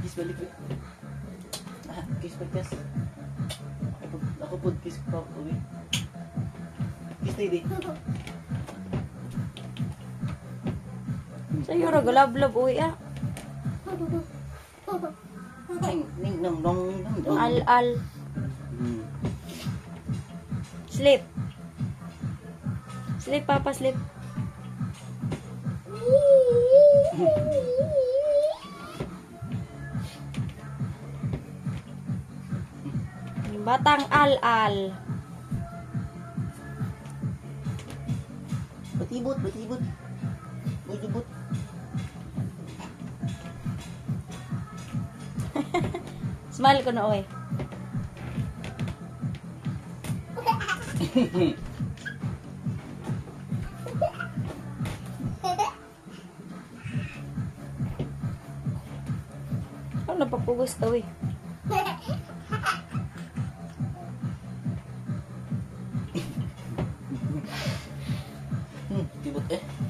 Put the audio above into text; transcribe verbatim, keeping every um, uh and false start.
Kiss balik eh. Ah, kiss pa kiss. Ako, ako po kiss pa uwi. Kiss tayo di. Sa'yo ra galablab uwi ah. Ning ning nong nong nong. Al al. Hmm. Sleep. Sleep papa sleep. Batang al al. Batibot, batibot. Bujubot. Smile ko na oy. Ano napapugos to eh. Hmm, tibot eh.